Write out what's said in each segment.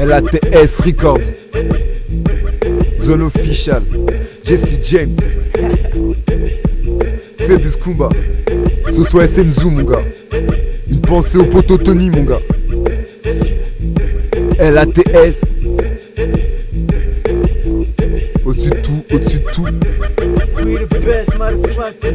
LATS Records, Zone Official, Jesse James, Phébus Kumba, ce soit SM Zoo mon gars. Une pensée au poteau Tony mon gars. LATS. Au-dessus de tout, au-dessus de tout. We the best motherfuckers.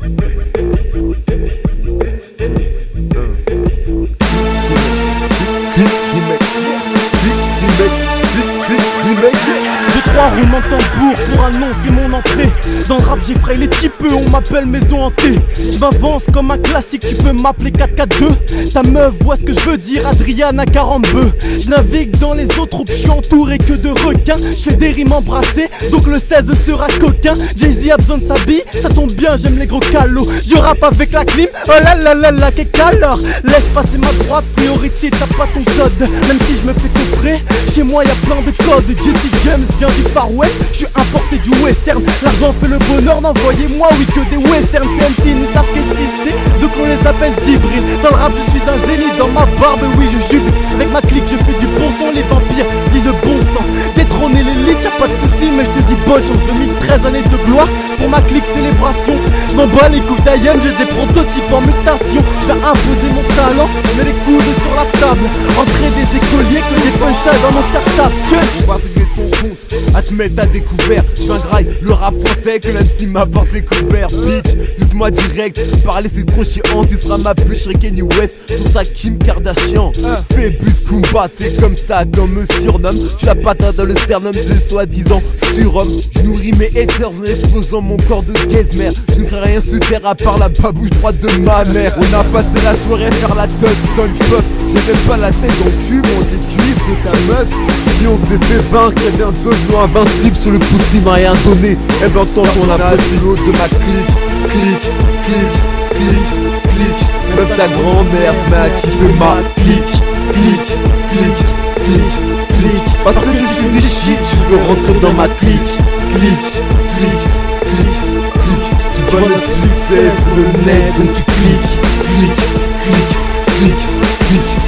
Deux, trois roulements de tambour pour annoncer mon entrée. Dans le rap j'ai frayé les petits peu, on m'appelle maison hantée. Je m'avance comme un classique, tu peux m'appeler 442. Ta meuf voit ce que je veux dire, Adriana Carambeu. Je navigue dans les autres troupes, je suis entouré que de requins. Je fais des rimes embrassées, donc le 16 sera coquin. Jay-Z a besoin de sa bille, ça tombe bien, j'aime les gros calots. Je rappe avec la clim, oh là là là là, qu'est alors. Laisse passer ma droite, priorité, t'as pas ton code. Même si je me fais coffrer, chez moi y'a plein de codes. Jesse James vient du Far West, je suis importé du western. L'argent fait le bonheur, n'envoyez-moi oui que des westerns. CMC ne savent qu'est-ce que c'est, donc on les appelle Djibril. Dans le rap je suis un génie, dans ma barbe oui je jubile. Avec ma clique je fais du bon son, les vampires disent bon sang. Détrôner l'élite, y'a pas de soucis, mais je te dis bonne chance. 2013 années de gloire, pour ma clique célébration. Je m'en bats les couilles d'Ayem, j'ai des prototypes en mutation. Je vais imposer mon talent, mets les coudes sur la table. Entrer des écoliers que des punchlines dans mon cartable. On va régler ton compte, à te mettre à découvert. Je un graille le rap français que l'MC m'apporte les couverts. Bitch, douce-moi direct, parler c'est trop chiant. Tu seras ma plus chez Kanye West, tout ça Kim Kardashian. Phébus Kumba, c'est comme ça qu'on me surnomme. Je la patate dans le sternum de soi-disant surhomme. Je nourris mes haters en exposant mon corps de gazmère. Je ne crains rien sur terre à part la babouche droite de ma mère. On a passé la soirée à faire la teuf, donne pop. J'ai même pas la tête dans le cul, mon décuisse de ta meuf. Si on s'est fait vaincre, y'a bien d'autres non invincibles sur le pouce, il m'a rien donné. Eh ben tant qu'on a passé l'autre de ma clique. Clique, clique, clique, clique. Même ta grand-mère se met à kiffer ma clique. Clique, clique, clique, clique. Parce que tu suis du shit, je veux rentrer dans ma clique. Clique, clique, clique, clique. Tu vois le succès sur le net, donc tu cliques. Clique, clique, clique, clique.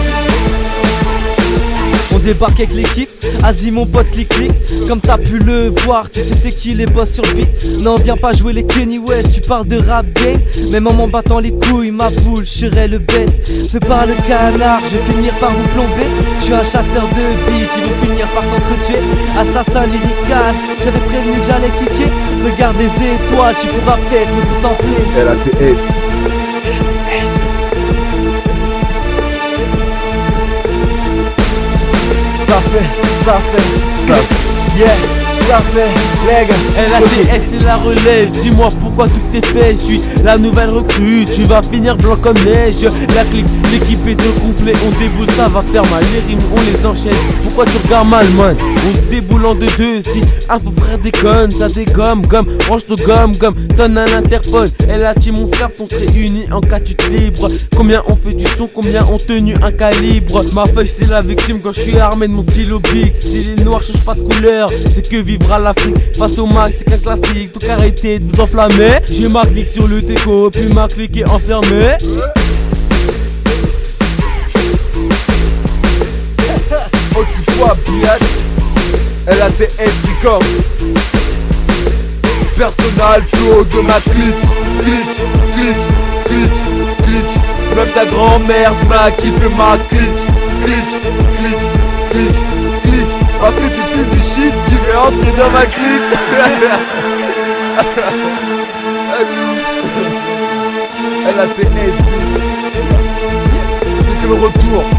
On débarque avec l'équipe, Asie mon pote clic-clic. Comme t'as pu le voir, tu sais c'est qui les boss sur le beat. Non viens pas jouer les Kanye West, tu parles de rap game. Même en m'en battant les couilles, ma poule, je serai le best. Fais pas le canard, je vais finir par vous plomber. Je suis un chasseur de beats, ils vont finir par s'entretuer. Assassin lyrical, j'avais prévenu que j'allais kicker. Regarde les étoiles, tu pourras peut-être me contempler. LATS. Ça fait, yeah, ça fait, les gars. LATS c'est la relève, dis-moi pourquoi tout est fait. Je suis la nouvelle recrue, tu vas finir blanc comme neige. La clique, l'équipe est de complet, on déboule, ça va faire mal. Les rimes, on les enchaîne, pourquoi tu regardes mal, man? On déboule en 2-2, si un faux frère déconne, ça dégomme, gomme, range ton gomme, sonne un interphone. LATS mon cerf, on se réunit en cas tu te libres. Combien on fait du son, combien on tenu un calibre. Ma feuille c'est la victime quand je suis armé de mon stylo big. Si les noirs changent pas de couleur, c'est que vivra l'Afrique. Face au max, c'est qu'un classique, donc arrêtez de vous enflammer. J'ai ma clique sur le déco, puis ma clique est enfermée. Au-dessus de toi, biatch. LATS Records. Personnel flow de ma clique. Clique, clique, clique, clique. Même ta grand-mère se met à kiffer ma clique. Clique, clique, clique, clique. Parce que tu fumes du shit, tu veux entrer dans ma clique. LATS, bitch. C'est que le retour.